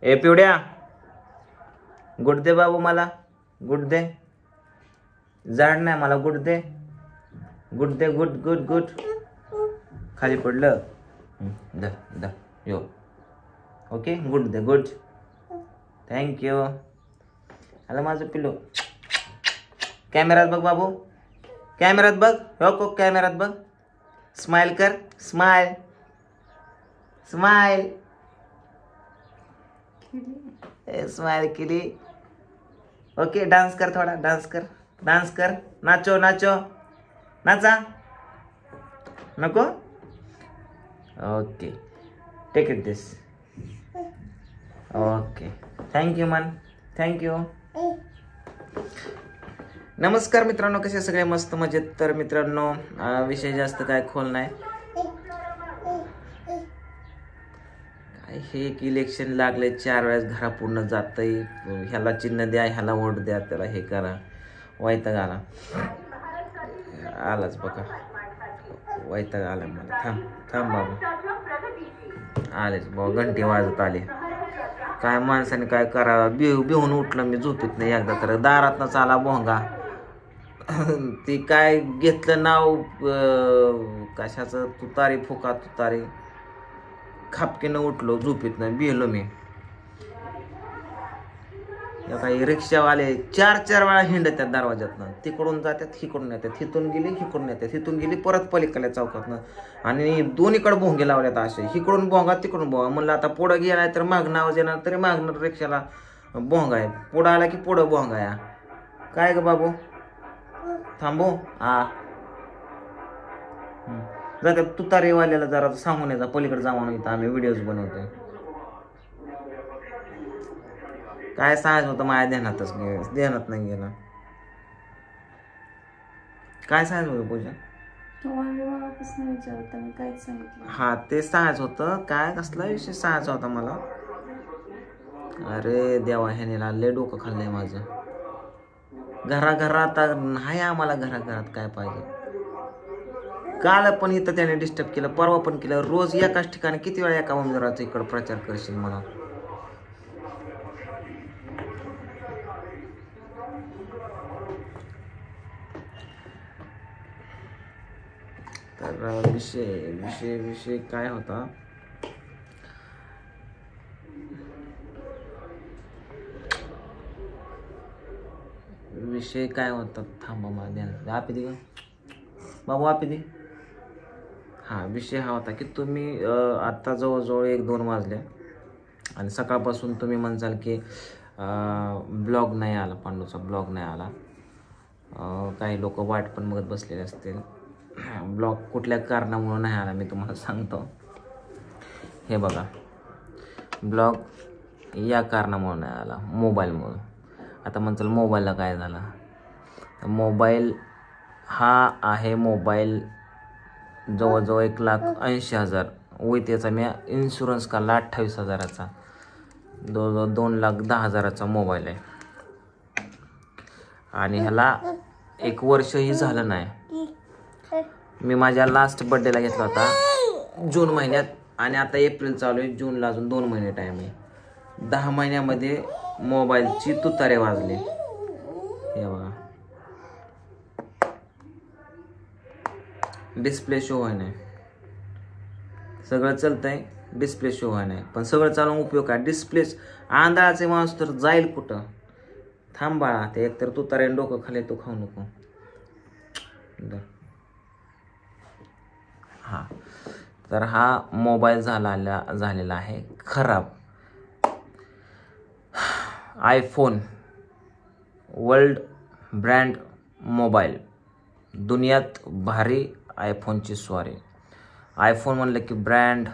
A पिवड्या, good they बाबू, मला गुड दे. जाड नाही, मला गुड दे. गुड दे, गुड गुड गुड. खाली पडलं. दा दा यो. ओके, गुड दे, गुड. थँक्यू. आलं माझं पिल्लू. कॅमेरात बघ बाबू, कॅमेरात बघ. हो, कॅमेरात बघ. स्माइल कर, स्माइल स्माइल. स्माइल केली. ओके, डान्स कर, थोडा डान्स कर, डान्स कर. नाचो नाचो, नाचा. नको. Okay, take it this. Okay, thank you man, thank you. नमस्कार मित्रांनो, कसे सगळे? मस्त मजेत. तर मित्रांनो, विषय जास्त काय खोल नाही. हे एक इलेक्शन लागले, 4 वेळेस घरा पूर्ण जातंय. ह्याला चिन्ह द्या, ह्याला वोट द्या, त्याला हे करा. वैताग आला. आलाच बघा, वैताग आला मला. थांब थांब बाबू, आलेच बाबा. घंटी वाजत आले. काय माणसाने काय करावं. बिहून उठलं मी झोपेत नाही एकदा तर. दारातनं चाला भोंगा. ती काय घेतलं नाव कशाचं, तुतारी फुका तुतारी. खापकीनं उठलो झोपेतनं, बिहलो मी. काही रिक्षावाले 4 वेळा हिंडत त्या दरवाज्यातनं. तिकडून जातात, हिकडून येतात, हिथून गेली, हिकडून येतात, हिथून गेली, परत पलीकडल्या चौकातनं. आणि दोन्हीकडे भोंगे लावल्यात असे. हिकडून भोंगा, तिकडून भोंगा. म्हणलं आता पुढं गेलाय तर मागणं आवाज येणार, तरी मागणं रिक्षाला भोंगा आहे. पुढं आला की पुढं भोंगा या. काय ग बाबू, थांबू. जाते तुतारीवाल्याला जरा सांगून यायचा, पलीकडे जाऊन इथं आम्ही व्हिडिओज बनवतोय. काय सांगायचं होतं माझ्या ध्यानात नाही गेलं. काय सांगायचं होतं पूजा? हा, ते सांगायचं होतं. काय कसला विषय सांगायचा होता मला? अरे देवा, ह्याने लय डोकं खाल्लंय माझं. घराघरात नाही आम्हाला, घराघरात काय पाहिजे. काल पण इथं त्याने डिस्टर्ब केलं, परवा पण केलं. रोज एकाच ठिकाणी किती वेळा एका उमेदवाराचा इकडं प्रचार करशील मला? तर विषय काय होता? विषय काय होता? थांबा, मला आपी दे बाबू, आपी दे. हा, विषय हा होता की तुम्ही आत्ता जवळजवळ 1-2 वाजले आणि सकाळपासून तुम्ही म्हणसाल की ब्लॉग नाही आला, पांडूचा ब्लॉग नाही आला. काही लोक वाट पण बघत बसलेले असतील. ब्लॉग कुठल्या कारणामुळे नाही आला मी तुम्हाला सांगतो. हे बघा, ब्लॉग या कारणामुळे नाही आला, मोबाईलमुळं. आता म्हणचाल मोबाईलला काय झालं? मोबाईल हा आहे, मोबाईल जवळजवळ 1,80,000 विथ याचा मी इन्शुरन्स काढला 28,000चा. जवळजवळ 2,10,000चा मोबाईल आहे. आणि ह्याला 1 वर्षही झालं नाही. मी माझ्या लास्ट बड्डेला घेतला होता जून महिन्यात, आणि आता एप्रिल चालू आहे. जूनला अजून 2 महिने टाईम आहे. 10 महिन्यामध्ये मोबाईलची तुतारे वाजले. हे बघा, डिस्प्ले शो व्हाय नाही. सगळं चालतंय, डिस्प्ले शो व्हाय नाही. पण सगळं चालून उपयोग काय? डिस्प्लेच आंधळाचे माणूस तर जाईल कुठं? थांब बाळा, ते एकतर तुतारे डोकं खाली, तू खाऊ नको. हा, तर हा मोबाईल झालेला आहे खराब. आयफोन वर्ल्ड ब्रँड मोबाईल, दुनियात भारी आयफोनची स्वारी. आयफोन म्हणलं की ब्रँड,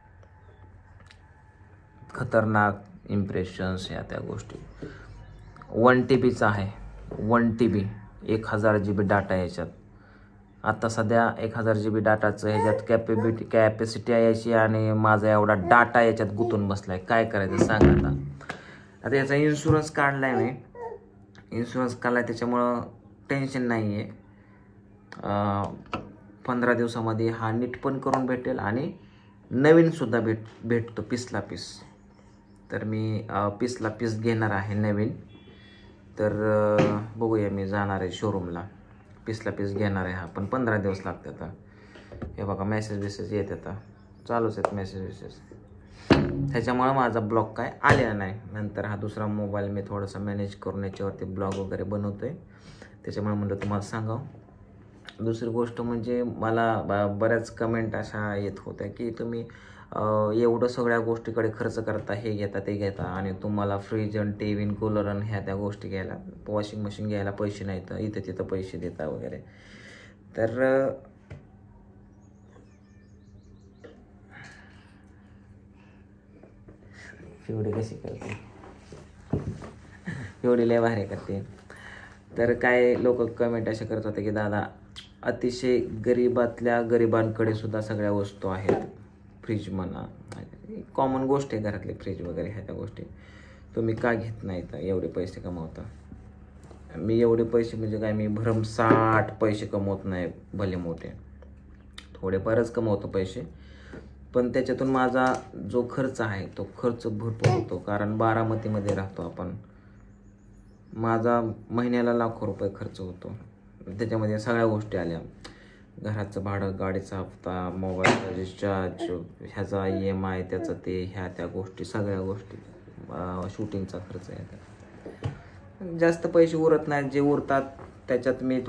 खतरनाक इम्प्रेशन्स, या त्या गोष्टी. 1 TBचा आहे. 1 TB, 1000 GB डाटा याच्यात. आता सध्या 1000 GB डाटाचं ह्याच्यात कॅपॅसिटी आहे याची, आणि माझा एवढा डाटा याच्यात गुंतून बसलाय. काय करायचं सांग आता याचा इन्शुरन्स काढलाय मी. इन्शुरन्स काढलाय त्याच्यामुळं टेन्शन नाही आहे. 15 दिवसामध्ये हा नीट पण करून भेटेल आणि नवीनसुद्धा भेटतो, पीसला पीस. तर मी पीसला पीस घेणार आहे नवीन. तर बघूया, मी जाणार आहे शोरूमला, पीसला पीस घेणार आहे हा, पण 15 दिवस लागतात. हे बघा मेसेज येत आता, चालूच आहेत मेसेज. त्याच्यामुळं माझा ब्लॉग काय आलेला नाही. नंतर हा दुसरा मोबाईल मी थोडासा मॅनेज करून याच्यावरती ब्लॉग वगैरे बनवतो आहे. त्याच्यामुळे म्हटलं तुम्हाला सांगावं. दुसरी गोष्ट म्हणजे मला बऱ्याच कमेंट अशा येत होत्या की तुम्ही एवढं सगळ्या गोष्टीकडे खर्च करता, हे घेता ते घेता, आणि तुम्हाला फ्रीज आणि टी व्ही कूलर आणि ह्या त्या गोष्टी घ्यायला, वॉशिंग मशीन घ्यायला पैसे नाहीत, इथं तिथं पैसे देता वगैरे. तर एवढी कशी करते, एवढी लय भारी करते. तर काय लोक कमेंट असे करत होते की दादा, अतिशय गरीबातल्या गरिबांकडे सुद्धा सगळ्या वस्तू आहेत, फ्रीज म्हणा, कॉमन गोष्ट आहे घरातली, फ्रीज वगैरे ह्या त्या गोष्टी, तुम्ही का घेत नाही तर एवढे पैसे कमावता. मी एवढे पैसे म्हणजे काय, मी भरमसाठ पैसे कमवत नाही, भले मोठे थोडेफारच कमवतो पैसे, पण त्याच्यातून माझा जो खर्च आहे तो खर्च भरपूर होतो. कारण बारामतीमध्ये राहतो आपण, माझा महिन्याला लाखो रुपये खर्च होतो. त्याच्यामध्ये सगळ्या गोष्टी आल्या, घराचं भाडं, गाडीचा हप्ता, मोबाईलचा रिचार्ज, ह्याचा EMI, त्याचं ते, ह्या त्या गोष्टी, सगळ्या गोष्टी, शूटिंगचा खर्च आहे. जास्त पैसे उरत नाहीत. जे उरतात त्याच्यात मी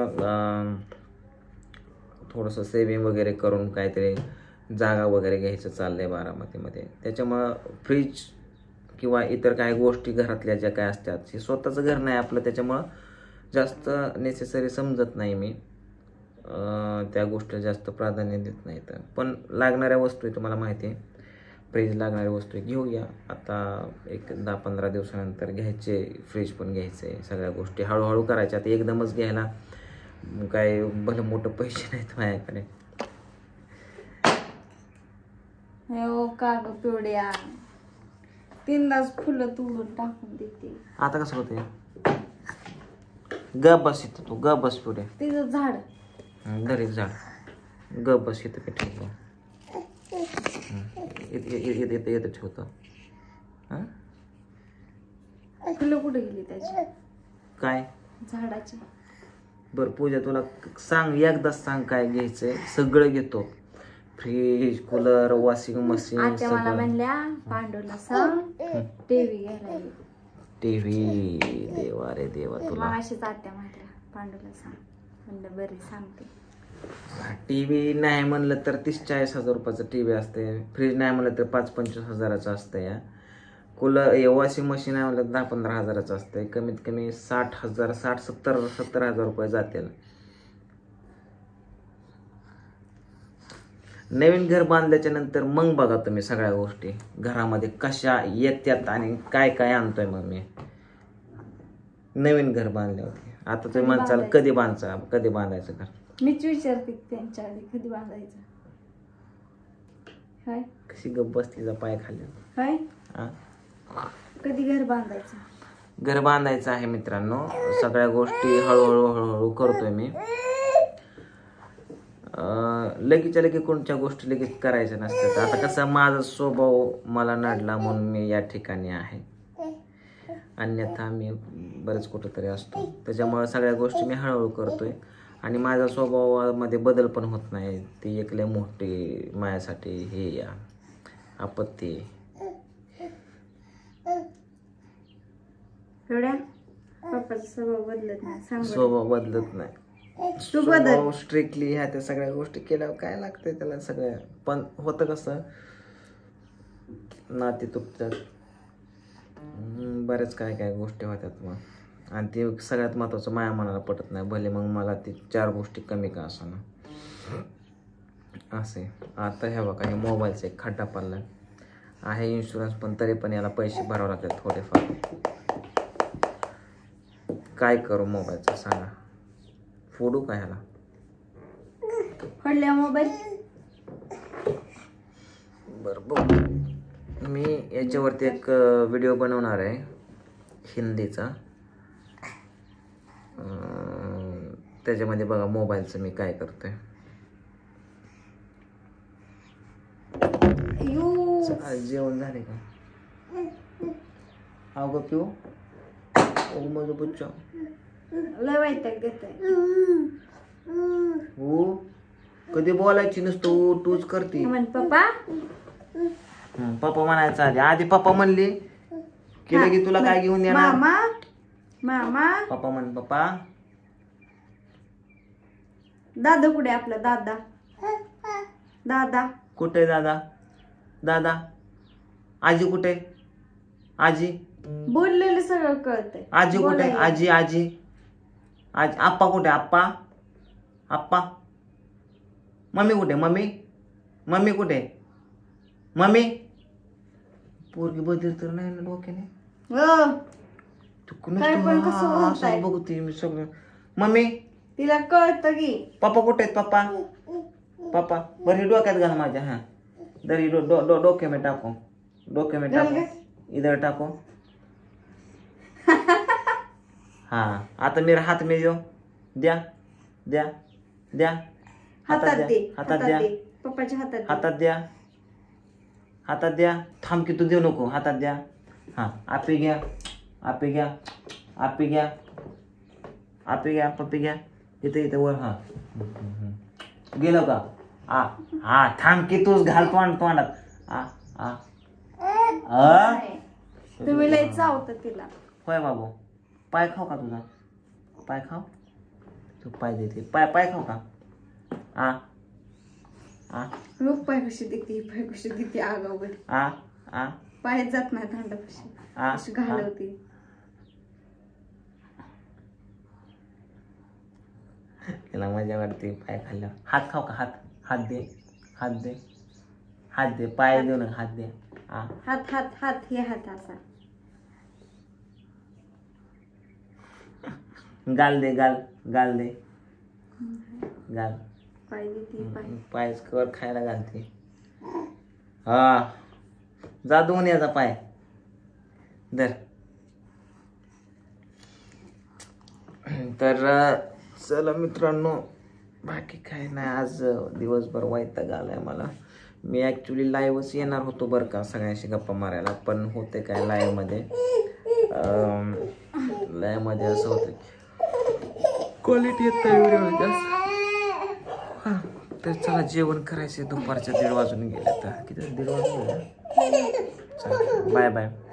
थोडंसं सेविंग वगैरे करून काहीतरी जागा वगैरे घ्यायचं चाललं आहे बारामतीमध्ये. त्याच्यामुळं फ्रीज किंवा इतर काही गोष्टी घरातल्या ज्या काय असतात, हे स्वतःचं घर नाही आपलं, त्याच्यामुळं जास्त नेसेसरी समजत नाही मी, त्या गोष्टी जास्त प्राधान्य देत नाही. तर पण लागणाऱ्या वस्तू आहे, तुम्हाला माहिती आहे, फ्रीज लागणाऱ्या वस्तू घेऊया. आता एक 10-15 दिवसानंतर घ्यायचे, फ्रीज पण घ्यायचे, सगळ्या गोष्टी हळूहळू करायच्या. आता एकदमच घ्यायला काय भलं मोठं पैसे नाहीत माझ्याकडे. हो का ग पिवड्या, 3दाच फुलं तोडून टाकून देते. आता कसं होते, ग बस इथं, तू ग बस पुढे, तिचं झाड घरीच झाड, ग बस इथं मी ठेवतो, येतं ठेवतो. हां, फुलं कुठे गेली त्याची, काय झाडाची? बरं पूजा, तुला सांग, एकदाच सांग काय घ्यायचंय, सगळं घेतो, फ्रीज, कूलर, वॉशिंग मशीन, आत्या मला म्हणल्या पांडूला सांग टीव्ही घ्यायला ये. टीव्ही, देवा रे देवा, तुला अशीच आत्या म्हटल्या पांडूला सांग, म्हणलं बरी सांगते. टीव्ही नाही म्हणलं तर 30-40 हजार रुपयाचं टीव्ही असते, फ्रीज नाही म्हणलं तर 5-25 हजाराचं असतं, या कूलर, वॉशिंग मशीन आहे म्हणलं 10-15 हजाराचं असतं, कमीत कमी 60,000, 60-70 हजार रुपये जातील. नवीन घर बांधल्याच्या नंतर मग बघा तुम्ही सगळ्या गोष्टी घरामध्ये कशा येत्यात आणि काय काय आणतोय मग मी नवीन घर बांधल्यावरती. आता तुम्ही म्हणसाल कधी बांधायचं घर, मीच विचारते त्यांच्या आधी कधी बांधायचं. काय कशी गप्प बसतीचा पाय खाली, काय कधी घर बांधायचं? घर बांधायचं आहे मित्रांनो, सगळ्या गोष्टी हळूहळू करतोय मी. लगेचच्या लगेच कोणत्या गोष्टी लगेच करायच्या नसतात. आता कसं माझा स्वभाव मला नडला म्हणून मी या ठिकाणी आहे, अन्यथा मी बरेच कुठंतरी असतो. त्याच्यामुळे सगळ्या गोष्टी मी हळूहळू करतोय आणि माझ्या स्वभावामध्ये बदल पण होत नाही. ती एक लय मोठी माझ्यासाठी हे या आपत्ती. पप्पाचा स्वभाव बदलत नाही, स्वभाव बदलत नाही, स्वभाव स्ट्रिक्टली ह्या त्या सगळ्या गोष्टी केल्यावर काय लागतंय त्याला सगळ्या. पण होतं कसं, नाती तुटतात, बरेच काय काय गोष्टी होतात मग, आणि ते सगळ्यात महत्त्वाचं माया मनाला पटत नाही, भले मग मला ती 4 गोष्टी कमी का असं ना असे. आता ह्या बघा, हे मोबाईलचा एक खड्डा पडला आहे, इन्शुरन्स, पण तरी पण याला पैसे भरावे लागतात थोडेफार. काय करू मोबाईलचं सांगा, फोडू का ह्याला? पडल्या मोबाईल. बरं, मी याच्यावरती एक व्हिडिओ बनवणार आहे हिंदीचा, त्याच्यामध्ये बघा मोबाईलचं मी काय करतोय. जेवण झाले का? अगं पिऊ माझं बच्चा लय वैताग देतोय. हो कधी बोलायची नसतो तूच करते. म्हण पप्पा. पप्पा म्हणायचं आधी पप्पा म्हणली की लगी तुला काय घेऊन येणार. मामा मामा. पप्पा म्हण पप्पा. दादा कुठे आपला दादा. दादा कुठे दादा. दादा आजी कुठे. आजी बोललेलं सगळं कळतंय. आजी कुठे. आजी आजी आजी. आप्पा कुठे. आप्पा आप्पा. मम्मी कुठे. मम्मी मम्मी कुठे. मम्मी. पोरगी बदल तर नाही ना डोक्याने. असं बघते मी सगळं. मम्मी तिला कळतं की. पप्पा कुठे आहेत. पप्पा पप्पा बरं डोक्यात घाल माझ्या. हा दरी डोके में टाको. डोके में टाको. इधर टाको. हाँ आता मेरा हाथ में जो द्या द्या द्या. हातात दे. हातात द्या. पप्पाच्या हातात. हातात द्या. हातात द्या. थांब की तू देऊ नको. हातात द्या. हा आपी घ्या. आपी घ्या. आपी घ्या. आपी घ्या. पप्पी घ्या. इथे इथे वर. हा गेलो का. हा थांब की तूच घाल तोंडात. तुम्ही लय चावता तिला. होय बाबू. पाय खाऊ का तुझा. पाय खाऊ. तू पाय देते. पाय खाऊ का. पाय कशी देते. पाय कशी देते. आगावर पाय जात नाही थंडापाशी. अशी घालवते. तिला मजा वाटते पाय खाल्ल्यावर. हात खाऊ का. हात. हात दे. हात दे. हात दे. पाय देऊ नका. हात दे. हात हात हात. हे हात असा. गाल दे. गाल गाल दे. गाल. पाय देते. पाय कर खायला घालते. हा जा दोन याचा पाय धर. तर चला मित्रांनो बाकी काय नाही. आज दिवसभर वैताग आलाय मला. मी ॲक्च्युली लाईव्हच येणार होतो बरं का सगळ्यांशी गप्पा मारायला. पण होते काय लाईव्हमध्ये असं होतं क्वालिटी येत नाही व्हिडिओ जास्त. तर चला जेवण करायचे. दुपारच्या 1:30 वाजून गेले. तर किती 1:30 वाजून गेले. चला बाय बाय.